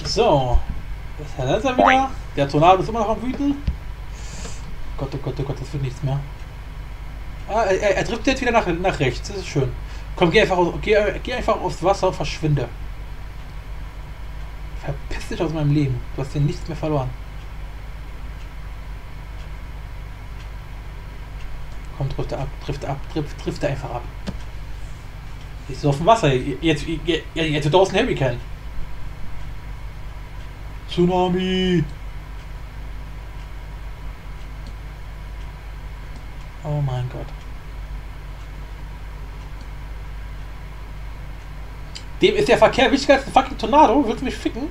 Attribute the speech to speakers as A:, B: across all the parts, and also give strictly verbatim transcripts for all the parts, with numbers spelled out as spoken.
A: So. Da ist er wieder. Der Tornado ist immer noch am Wüten. Gott, oh Gott, oh Gott, das wird nichts mehr. Ah, er, er trifft jetzt wieder nach, nach rechts. Das ist schön. Komm, geh einfach, geh, geh einfach aufs Wasser und verschwinde. Verpiss dich aus meinem Leben. Du hast hier nichts mehr verloren. Komm, trifft er ab, trifft er ab, trifft, trifft er einfach ab. Ist so auf dem Wasser. Jetzt, jetzt, jetzt wird draußen Hurricane. Tsunami. Oh mein Gott. Dem ist der Verkehr wichtiger als ein fucking Tornado. Willst du mich ficken?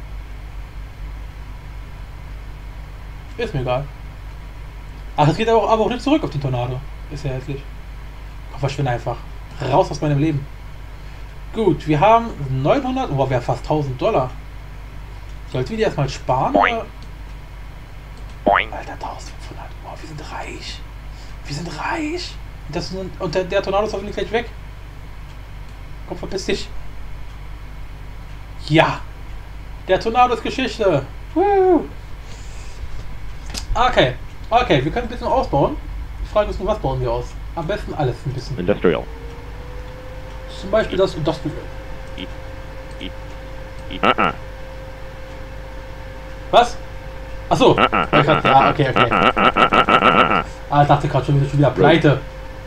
A: Ist mir egal. Ach, es geht aber auch, aber auch nicht zurück auf den Tornado. Ist ja hässlich. Komm, verschwinde einfach. Raus aus meinem Leben. Gut, wir haben neunhundert. Oh, wir haben fast tausend Dollar. Sollten wir die erstmal sparen? Boing. Boing. Alter, eintausendfünfhundert. Oh, wir sind reich. Wir sind reich. Das sind, und der, der Tornado ist hoffentlich gleich weg. Komm, verpiss dich. Ja. Der Tornado ist Geschichte. Woo. Okay. Okay, wir können ein bisschen ausbauen. Die Frage ist nur, was bauen wir aus? Am besten alles ein bisschen.
B: Industrial.
A: Zum Beispiel das Industrial.
B: Uh-uh.
A: Was? Achso. Ah, okay, okay. Ah, ich dachte gerade schon wieder, schon wieder pleite.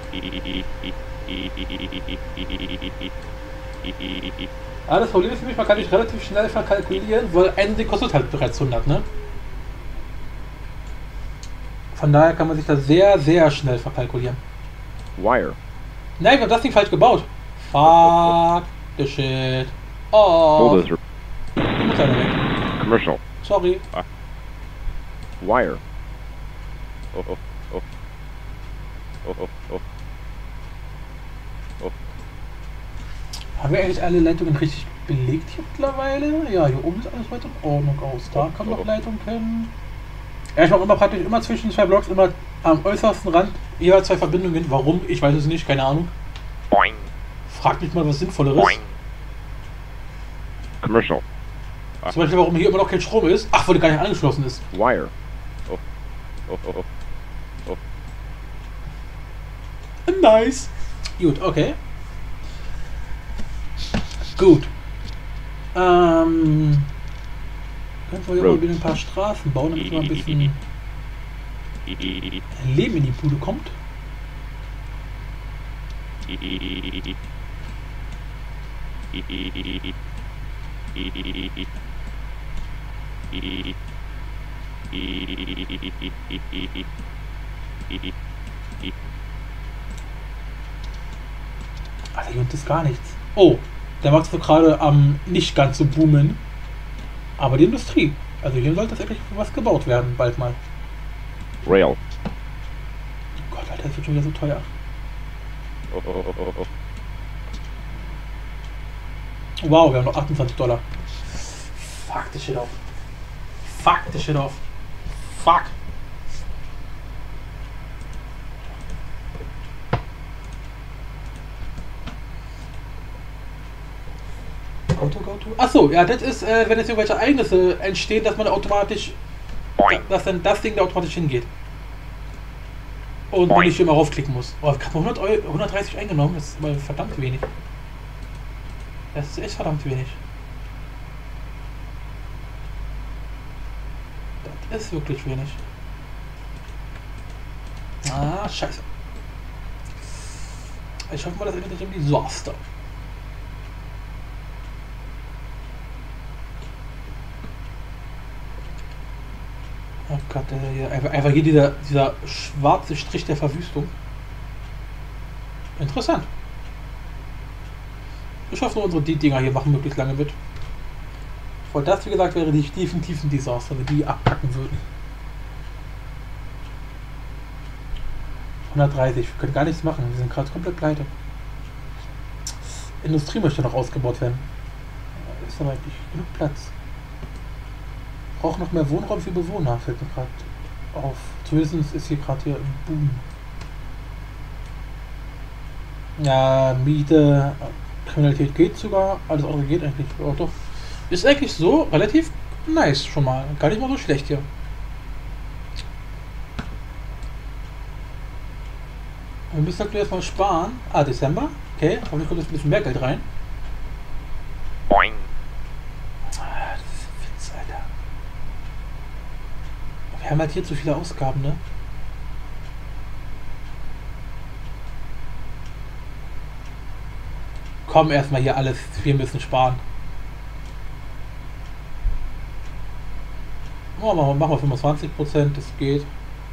A: Ah, das Problem ist für mich, man kann nicht relativ schnell verkalkulieren, weil ein Ding kostet halt bereits hundert, ne? Von daher kann man sich da sehr, sehr schnell verkalkulieren.
B: Wire.
A: Nein, wir haben das Ding falsch gebaut. Fuck the shit. Oh.
B: Commercial.
A: Sorry.
B: Uh, wire. Oh, oh, oh. Oh, oh, oh. Oh.
A: Haben wir eigentlich alle Leitungen richtig belegt hier mittlerweile? Ja, hier oben ist alles weiter in Ordnung aus. Da kommt noch Leitung hin. Ja, ich mache immer praktisch immer zwischen zwei Blocks, immer am äußersten Rand jeweils zwei Verbindungen. Warum? Ich weiß es nicht, keine Ahnung.
B: Boing.
A: Frag mich mal, was Sinnvolleres.
B: Boing. Commercial.
A: Zum Beispiel, warum hier immer noch kein Strom ist. Ach, weil der gar nicht angeschlossen ist.
B: Wire. Oh. Oh, oh, oh. Oh.
A: Nice. Gut, okay. Gut. Ähm. Können wir hier mal wieder ein paar Straßen bauen, damit mal ein bisschen Leben in die Bude kommt. Alter, hier unten ist gar nichts. Oh, der macht es gerade am ähm, nicht ganz so boomen. Aber die Industrie. Also hier sollte tatsächlich was gebaut werden, bald mal.
B: Rail.
A: Oh Gott, Alter, das wird schon wieder so teuer.
B: Oh, oh, oh, oh, oh.
A: Wow, wir haben noch achtundzwanzig Dollar. Fuck the shit off. Fuck the shit off. Fuck. Go to, go to. Achso, ja, das ist, äh, wenn jetzt irgendwelche Ereignisse entstehen, dass man automatisch, dass dann das Ding da automatisch hingeht. Und man nicht immer raufklicken muss. Oh, ich habe hundert Euro, hundertdreißig eingenommen, das ist aber verdammt wenig. Das ist echt verdammt wenig. Das ist wirklich wenig. Ah, scheiße. Ich hoffe mal, das endet nicht im Desaster. Oh Gott, einfach, einfach hier dieser, dieser schwarze Strich der Verwüstung. Interessant. Ich hoffe nur, unsere Dinger hier machen möglichst lange mit. Weil das, wie gesagt, wäre die definitiv ein Desaster, wenn die abpacken würden. hundertdreißig, wir können gar nichts machen, wir sind gerade komplett pleite. Industrie möchte noch ausgebaut werden. Ist aber eigentlich genug Platz. Braucht noch mehr Wohnraum für Bewohner, fällt mir gerade auf. Zumindest ist hier gerade hier im Boom. Ja, Miete, Kriminalität geht sogar, alles andere geht eigentlich. Oh, doch. Ist eigentlich so relativ nice schon mal. Gar nicht mal so schlecht hier. Wir müssen halt erstmal sparen. Ah, Dezember. Okay, hoffentlich kommt jetzt ein bisschen mehr Geld rein.
B: Boing.
A: Ah, das ist ein Witz, Alter. Wir haben halt hier zu viele Ausgaben, ne? Komm, erstmal hier alles. Wir müssen sparen. Oh, machen wir, machen wir fünfundzwanzig Prozent, das geht.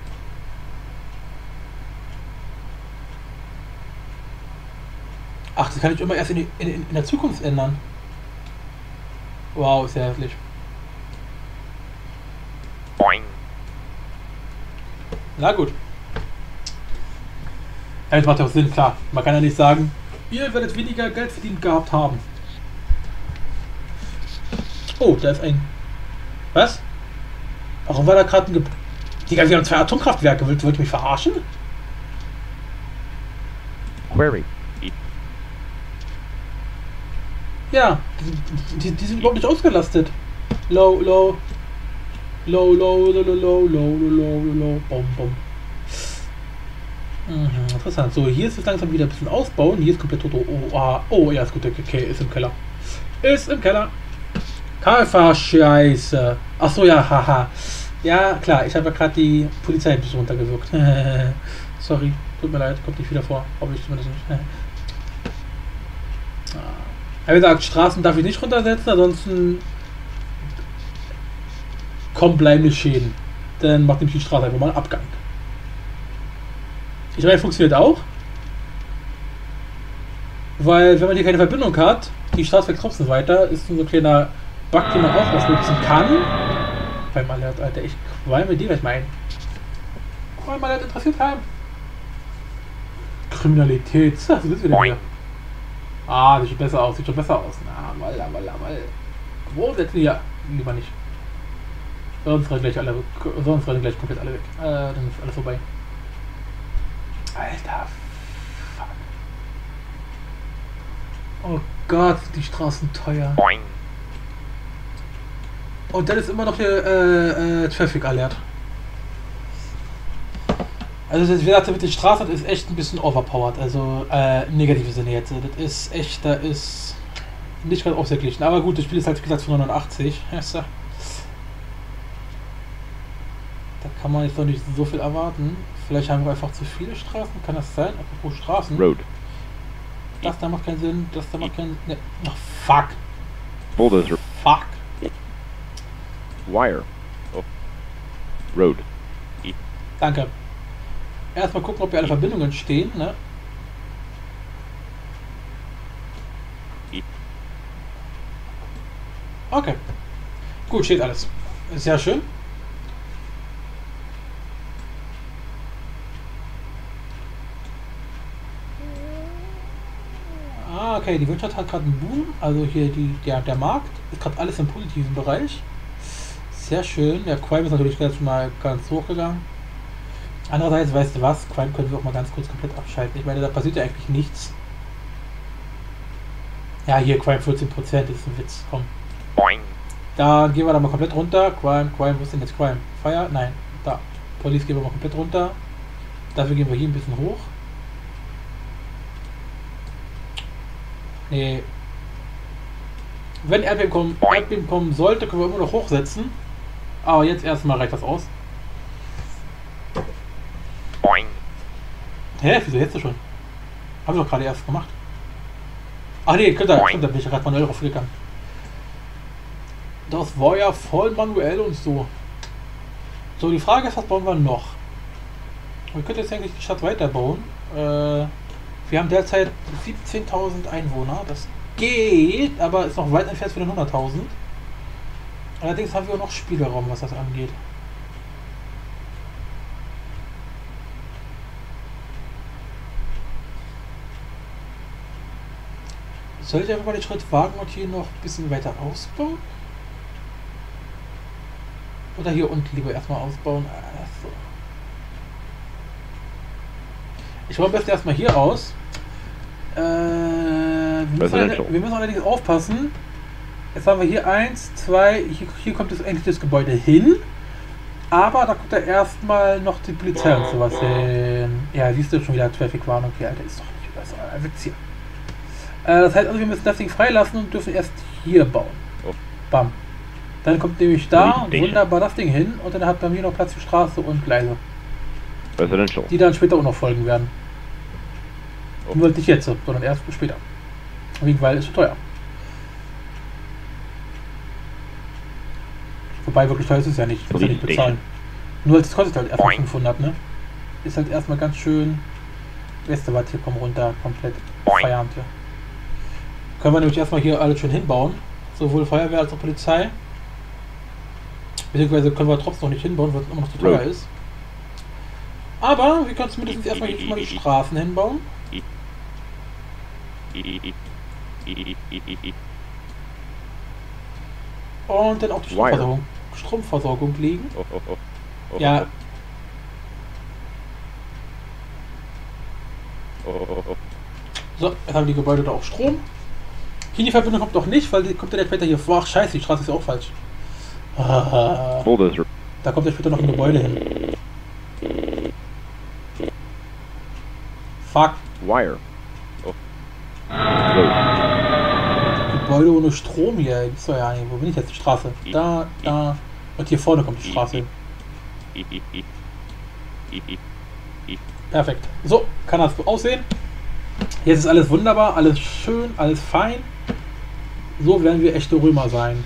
A: Ach, das kann ich immer erst in, die, in, in der Zukunft ändern. Wow, ist ja hässlich.
B: Boing.
A: Na gut. Ja, das macht ja auch Sinn, klar. Man kann ja nicht sagen, ihr werdet weniger Geld verdient gehabt haben. Oh, da ist ein... Was? Warum war da gerade ein... Ge Digga, wir haben zwei Atomkraftwerke. Wollt ihr mich verarschen?
B: Query.
A: Ja, die, die, die sind überhaupt nicht ausgelastet. Low, low. Low, low, low, low, low, low, low, low, bom, bom. Mhm, interessant. So, hier ist es langsam wieder ein bisschen ausbauen. Hier ist komplett tot. Oh, ah, oh, ja, ist gut. Okay, ist im Keller. Ist im Keller. Kalfa, Scheiße. Achso, ja, haha. Ja, klar, ich habe ja gerade die Polizei ein bisschen runtergewirkt. Sorry, tut mir leid, kommt nicht wieder vor. Hoffe ich zumindest nicht. Er hat gesagt, Straßen darf ich nicht runtersetzen, ansonsten kommen bleibende Schäden. Dann macht nämlich die Straße einfach mal einen Abgang. Ich meine, funktioniert auch. Weil, wenn man hier keine Verbindung hat, die Straße wächst trotzdem weiter, ist so ein kleiner Bug, den man auch ausnutzen kann. Weil man hat, Alter, ich qualme die gleich mal ein. Qualme mal, interessiert keinen. Kriminalität, das ist wieder hier. Ah, sieht schon besser aus, sieht schon besser aus. Na, mal, mal, mal. Wo setzen wir? Lieber nicht. Sonst rennen gleich alle, sonst rennen gleich komplett alle weg. Äh, dann ist alles vorbei. Alter, fuck. Oh Gott, die Straßen teuer.
B: Boing.
A: Und dann ist immer noch der äh, äh, Traffic Alert. Also das, wie gesagt, mit den Straßen ist echt ein bisschen overpowered, also äh, im negativen Sinne jetzt. Das ist echt, da ist nicht ganz ausgeglichen. Aber gut, das Spiel ist halt wie gesagt von neunundachtzig. Da kann man jetzt noch nicht so viel erwarten. Vielleicht haben wir einfach zu viele Straßen, kann das sein? Apropos Straßen.
B: Road.
A: Das da macht keinen Sinn, das da macht keinen Sinn. Ne. Ach, fuck.
B: Bulldozer.
A: Fuck.
B: Wire. Oh. Road.
A: Danke. Erstmal gucken, ob hier alle Verbindungen stehen, ne? Okay. Gut, steht alles. Sehr schön. Ah, okay, die Wirtschaft hat gerade einen Boom. Also hier die, der, der Markt ist gerade alles im positiven Bereich. Sehr schön. Der Crime ist natürlich jetzt mal ganz hoch gegangen. Andererseits, weißt du was, Crime können wir auch mal ganz kurz komplett abschalten. Ich meine, da passiert ja eigentlich nichts. Ja, hier Crime vierzehn Prozent, das ist ein Witz, komm.
B: Boing.
A: Da gehen wir da mal komplett runter. Crime, Crime, wo ist denn jetzt Crime? Fire? Nein, da. Police gehen wir mal komplett runter. Dafür gehen wir hier ein bisschen hoch. Nee. Wenn Erdbeben kommen, Erdbeben kommen sollte, können wir immer noch hochsetzen. Aber jetzt erstmal reicht das aus.
B: Boing.
A: Hä? Wieso jetzt schon? Haben wir doch gerade erst gemacht. Ach nee, könnt ihr, könnt ihr, bin ich ja gerade manuell draufgegangen. Das war ja voll manuell und so. So, die Frage ist, was bauen wir noch? Wir können jetzt eigentlich die Stadt weiterbauen. Äh, wir haben derzeit siebzehntausend Einwohner. Das geht, aber ist noch weit entfernt für den hunderttausend. Allerdings haben wir auch noch Spielraum, was das angeht. Soll ich einfach mal den Schritt wagen und hier noch ein bisschen weiter ausbauen? Oder hier unten lieber erstmal ausbauen? Achso. Ich baue am besten erstmal hier aus. Äh, wir, müssen allerdings, wir müssen allerdings aufpassen, Jetzt haben wir hier eins, zwei, hier, hier kommt jetzt endlich das Gebäude hin. Aber da kommt ja erstmal noch die Polizei und sowas hin. Ja, siehst du schon wieder Traffic-Warnung. Okay, Alter, ist doch nicht das ist ein Witz hier. Äh, das heißt also, wir müssen das Ding freilassen und dürfen erst hier bauen.
B: Oh.
A: Bam. Dann kommt nämlich da
B: Richtig.
A: wunderbar das Ding hin und dann hat bei mir noch Platz für Straße und Gleise.
B: Residential.
A: Die dann später auch noch folgen werden.
B: Oh.
A: Nur nicht jetzt, sondern erst später. Wegen, weil es zu teuer. Wobei wirklich teuer ist es ja nicht. Ich muss ja nicht bezahlen. Nur es kostet halt erstmal fünfhundert, ne? Ist halt erstmal ganz schön. Weißt du was, hier kommen runter, komplett Feierabend hier. Können wir nämlich erstmal hier alles schön hinbauen. Sowohl Feuerwehr als auch Polizei. Beziehungsweise können wir trotzdem noch nicht hinbauen, weil es immer noch zu teuer ist. Aber wir können zumindest erstmal hier schon mal die Straßen hinbauen. Und dann auch die Stromversorgung, Stromversorgung legen.
B: Oh, oh, oh. Oh,
A: Ja.
B: Oh, oh, oh.
A: So, jetzt haben die Gebäude da auch Strom. Hier die Verbindung kommt doch nicht, weil die kommt ja später hier vor. Ach scheiße, die Straße ist ja auch falsch. Ah,
B: Bulldozer.
A: da kommt ja später noch ein Gebäude hin. Fuck.
B: Wire. Oh. Road.
A: Gebäude ohne Strom hier. Gibt's doch ja nicht. Wo bin ich jetzt? Die Straße. Da, da. Und hier vorne kommt die Straße hin. Perfekt. So, kann das so aussehen. Jetzt ist alles wunderbar, alles schön, alles fein. So werden wir echte Römer sein.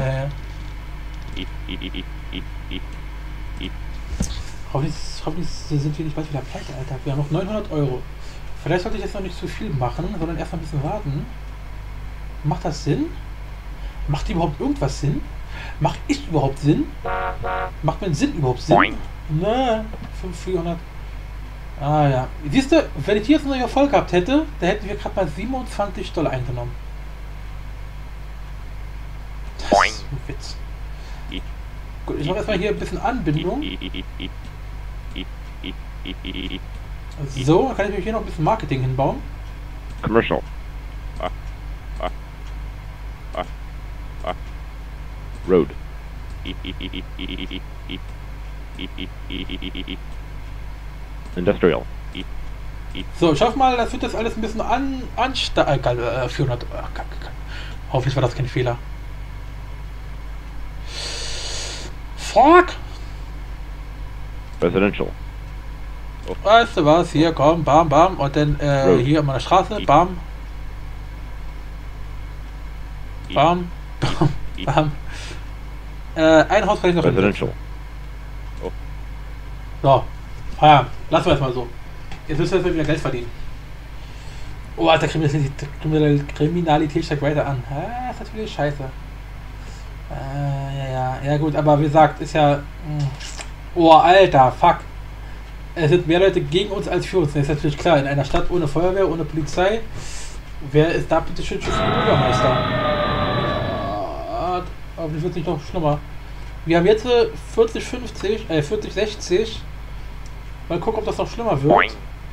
A: hoffentlich, hoffentlich sind wir nicht bald wieder pleite, Alter. Wir haben noch neunhundert Euro. Vielleicht sollte ich jetzt noch nicht zu viel machen, sondern erst mal ein bisschen warten. Macht das Sinn? Macht überhaupt irgendwas Sinn? Macht ich überhaupt Sinn? Macht mein Sinn überhaupt Sinn? Ne, fünftausend vierhundert. Ah ja. Siehst du, wenn ich hier jetzt noch einen Erfolg gehabt hätte, da hätten wir gerade mal siebenundzwanzig Dollar eingenommen. Das ist ein Witz. Gut, ich mache erstmal hier ein bisschen Anbindung. So, dann kann ich mir hier noch ein bisschen Marketing hinbauen.
B: Commercial. Ah. Ah. Ah. Ah. Road. Industrial.
A: So, ich hoffe mal, das wird das alles ein bisschen an, ansteigen. Äh, vierhundert. Ach, kack, kack. Hoffentlich war das kein Fehler. Fuck!
B: Residential.
A: Weißt du was? Hier, komm, bam, bam. Und dann äh, hier an meiner Straße, bam. Bam, bam, bam. Äh, ein Haus kann ich noch
B: Residential.
A: Oh. So, ja, lassen wir es mal so. Jetzt müssen wir wieder Geld verdienen. Oh, Alter, Kriminalität, Kriminalität steigt weiter an. Ah, ist natürlich scheiße. Äh, ja, ja, ja gut, aber wie gesagt, ist ja... Mh. Oh, Alter, fuck. Es sind mehr Leute gegen uns als für uns. Das ist natürlich klar, in einer Stadt ohne Feuerwehr, ohne Polizei, wer ist da bitte schön für den Bürgermeister? Ja, aber das wird nicht noch schlimmer. Wir haben jetzt vierzig fünfzig, äh vierzig sechzig. Mal gucken, ob das noch schlimmer wird.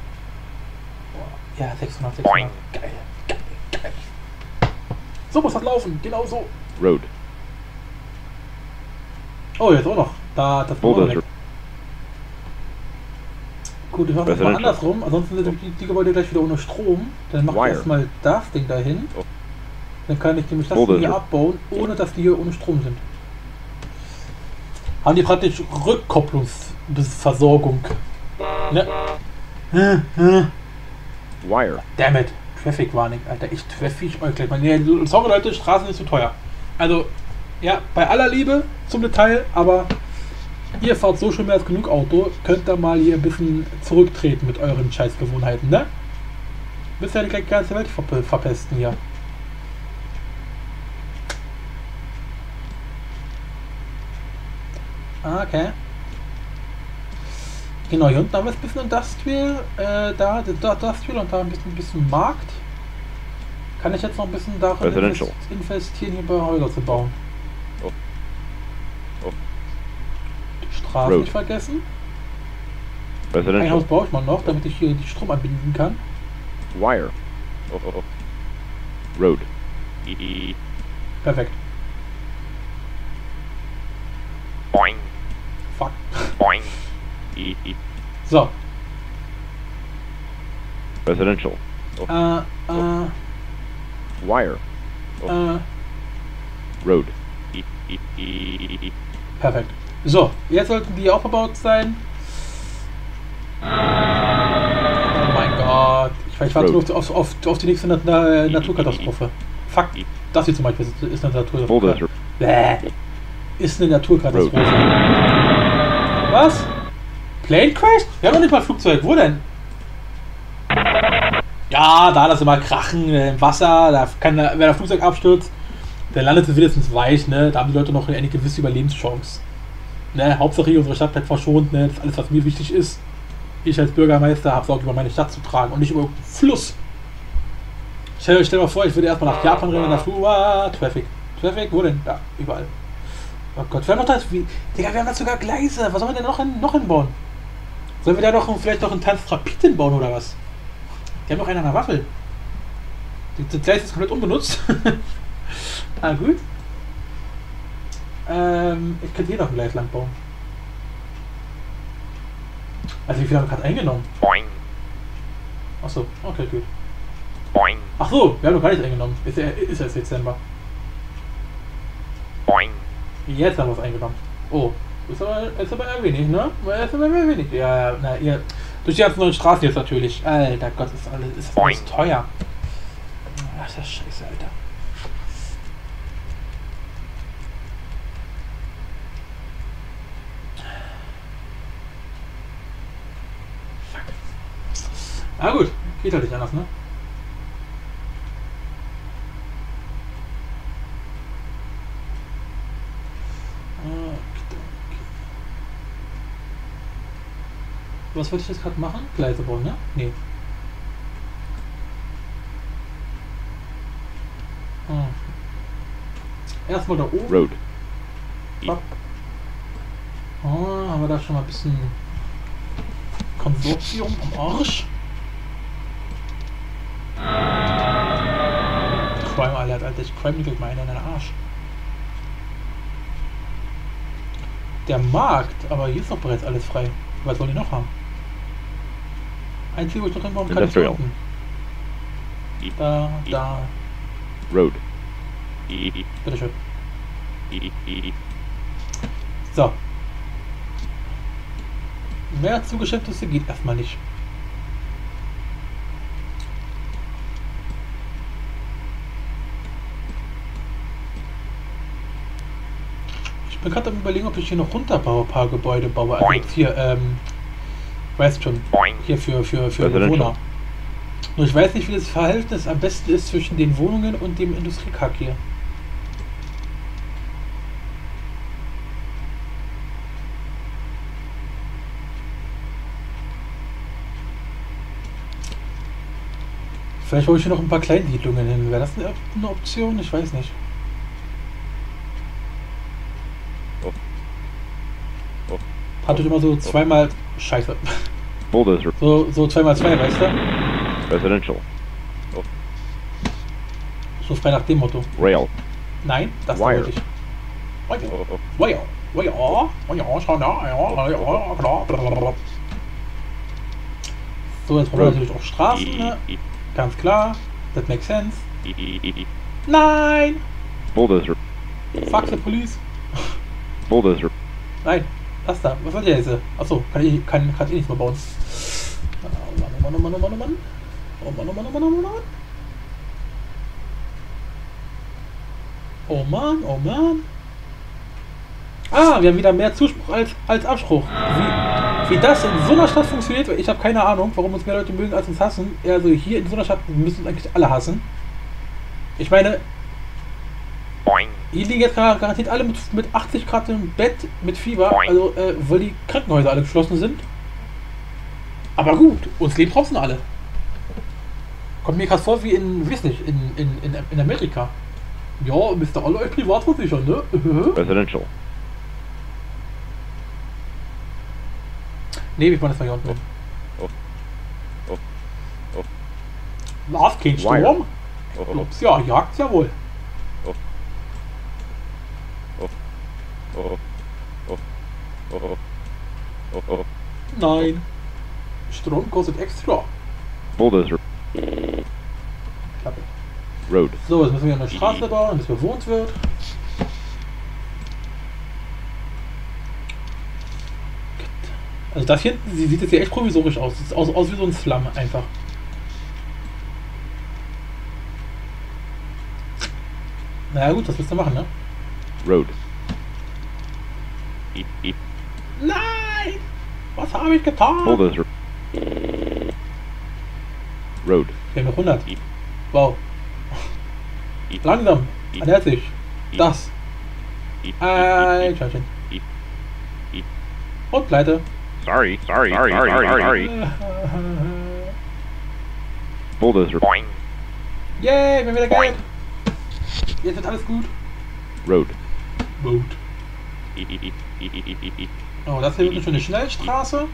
A: Ja, sechshundert, sechshundert. Geil, geil, geil. So muss das laufen, genau so.
B: Road.
A: Oh, jetzt auch noch. Da, das
B: Bulldozer.
A: Gut, ich mache das mal andersrum, ansonsten sind die, die Gebäude gleich wieder ohne Strom. Dann mache ich erstmal das Ding dahin.
B: Oh.
A: Dann kann ich nämlich das Ding hier abbauen, ohne dass die hier ohne Strom sind. Haben die praktisch Rückkopplungsversorgung. Ne?
B: Wire.
A: Damn it. Traffic Warning, Alter. Ich treffe ich euch gleich mal. Nee, sorry Leute, Straßen ist zu teuer. Also, ja, bei aller Liebe zum Detail, aber ihr fahrt so schon mehr als genug Auto, könnt ihr mal hier ein bisschen zurücktreten mit euren Scheißgewohnheiten, ne? Müsst ihr ja die ganze Welt verp verpesten hier. Okay. Genau, hier unten haben wir ein bisschen Industrial, äh, da, da Industrial und da ein bisschen, ein bisschen Markt. Kann ich jetzt noch ein bisschen darin invest investieren, hier bei Häuser zu bauen.
B: Oh. Oh.
A: Die Straße
B: Road.
A: nicht vergessen.
B: Residential.
A: Ein Haus brauche ich mal noch, damit ich hier die Strom anbinden kann.
B: Wire. Oh, oh, oh. Road.
A: Perfekt.
B: Boing.
A: Fuck.
B: Boing. E e.
A: So.
B: Residential. Oh.
A: Äh, äh,
B: Wire. Oh.
A: äh.
B: Road. E e e e.
A: Perfekt. So, jetzt sollten die auch verbaut sein. Oh mein Gott. Ich, ich warte nur auf, auf, auf, auf die nächste Na Na Naturkatastrophe. Fuck. Das hier zum Beispiel ist, ist eine Naturkatastrophe. Bäh. Ist eine Naturkatastrophe. Was? Plane Crash? Wir haben noch nicht mal Flugzeug. Wo denn? Ja, da lass immer krachen im Wasser. Da kann, wenn der Flugzeug abstürzt, dann landet es wenigstens weich. Ne? Da haben die Leute noch eine gewisse Überlebenschance. Ne? Hauptsache hier unsere Stadt bleibt verschont. Ne? Das ist alles, was mir wichtig ist. Ich als Bürgermeister habe es auch über meine Stadt zu tragen und nicht über irgendeinen Fluss. Stell euch mal vor, ich würde erstmal nach Japan rennen in der Flur. Ah, Traffic. Traffic, wo denn? Ja, überall. Oh Gott, wir haben noch das. Wie, Digga, wir haben da sogar Gleise. Was sollen wir denn noch, in, noch hinbauen? Sollen wir da noch vielleicht noch einen Transrapid hinbauen oder was? Die haben noch einen an der Waffel. Das Gleis ist komplett unbenutzt. Ah, gut. Ähm, ich könnte hier noch ein Gleis lang bauen. Also wie viel haben wir gerade eingenommen?
B: Boing.
A: Achso, okay, gut.
B: Boing.
A: Ach so, wir haben noch gar nichts eingenommen. Ist ja ist jetzt Dezember.
B: Boing.
A: Jetzt haben wir es eingenommen. Oh, ist aber, ist aber eher wenig, ne? Ist aber eher wenig. Ja, ja, na, ihr. Durch die ganzen neuen Straßen jetzt natürlich. Alter Gott, ist alles, ist das alles teuer. Ach, ist das scheiße, Alter. Ah gut, geht halt nicht anders, ne? Was wollte ich jetzt gerade machen? Gleise bauen, ne? Nee. Hm. Erstmal da oben.
B: Road.
A: Oh, haben wir da schon mal ein bisschen Konsortium am Arsch. Crime Alert, Alter, ich crime nicht mal einen in den Arsch. Der Markt, aber hier ist doch bereits alles frei. Was wollen die noch haben? Einzige, wo ich noch hinbauen kann, ist hier unten. Da, da.
B: Road.
A: Bitteschön. So. Mehr Zugeschäftnisse geht erstmal nicht. Ich bin gerade am Überlegen, ob ich hier noch runterbaue, ein paar Gebäude baue. Also jetzt hier, ähm, weißt schon, hier für, für, für Bewohner. Nur ich weiß nicht, wie das Verhältnis am besten ist zwischen den Wohnungen und dem Industriekack hier. Vielleicht hole ich hier noch ein paar Kleinsiedlungen hin. Wäre das eine, eine Option? Ich weiß nicht.
B: Oh. Oh.
A: Hatte ich immer so zweimal... Scheiße.
B: Bulldozer.
A: So, so zweimal zwei, weißt du?
B: Residential. Oh.
A: So frei nach dem Motto.
B: Rail.
A: Nein, das
B: Wire.
A: wollte ich. Wire.
B: Oh, oh.
A: Wire. Wire. Wire. Schau da. Ja, ja, klar. So, jetzt brauchen wir natürlich auch Straßen, ne? Ganz klar. That makes sense. Nein!
B: Bulldozer.
A: Fuck the police.
B: Bulldozer.
A: Nein. Das da. Was soll der jetzt? Achso, kann ich kann, kann ich nichts mehr bauen. Oh Mann, oh Mann, oh Mann, oh Mann, oh Mann. Oh Mann, oh Mann, oh Mann, oh Mann. Oh Mann, oh Mann. Ah, wir haben wieder mehr Zuspruch als, als Abspruch. Wie, wie das in so einer Stadt funktioniert, ich habe keine Ahnung, warum uns mehr Leute mögen als uns hassen. Also hier in so einer Stadt müssen uns eigentlich alle hassen. Ich meine, hier liegen jetzt garantiert alle mit, mit achtzig Grad im Bett, mit Fieber, also äh, weil die Krankenhäuser alle geschlossen sind. Aber gut, uns leben trotzdem alle. Kommt mir krass vor wie in, weiß nicht, in, in, in, in Amerika. Ja, müsst ihr alle euch privat versichern, ne?
B: Residential.
A: Ne, wir wollen das mal hier unten.
B: Oh. Oh. Oh.
A: Lars, kein Sturm?
B: Oh.
A: Glaub's ja, jagt's ja wohl.
B: Oh. Oh. Oh. Oh. Oh. Oh.
A: Nein. Strom kostet extra.
B: Bulldozer.
A: Klappe.
B: Road.
A: So, jetzt müssen wir eine Straße bauen, bis bewohnt wird. Also das hier hinten sieht jetzt hier echt provisorisch aus. Sieht aus, aus wie so ein Slum einfach. Na ja, gut, das willst du machen, ne?
B: Road. E e
A: Nein! Was habe ich getan?
B: Bulldozer. Road.
A: Wir haben noch hundert.
B: E
A: Wow.
B: e
A: Langsam.
B: E
A: Anherzlich.
B: E
A: Das.
B: e
A: Ein Scheibchen.
B: E e
A: Und pleite.
B: Sorry. Sorry. Sorry. Sorry. Sorry. Sorry. Bulldozer. Boing.
A: Yay, wir haben wieder Geld. Jetzt wird alles gut.
B: Road.
A: Boot.
B: E e e e e e e
A: Oh, das hier wird eine schöne Schnellstraße.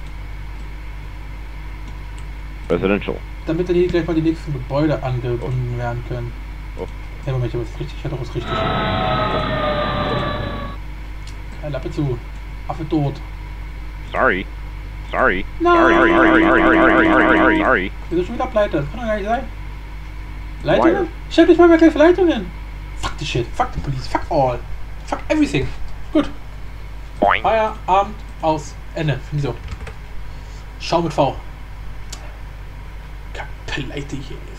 B: Residential.
A: Damit dann hier gleich mal die nächsten Gebäude angebunden werden können.
B: Oh.
A: Hey, Moment, ich habe was richtig, ich hatte was richtig. Ja, Lappe zu. Affe tot.
B: Sorry. Sorry.
A: Nein.
B: Sorry. Sorry. Sorry. Sorry. Sorry. Sorry. Sorry. Sorry.
A: Wir sind schon wieder pleite, das kann doch gar nicht sein. Leitungen? Stell dich mal mal gleich für Leitungen. Fuck the shit, fuck the police, fuck all. Fuck everything. Gut.
B: Boing.
A: Feierabend, aus, Ende. Finde ich so. Schau mit V. Pleite hier.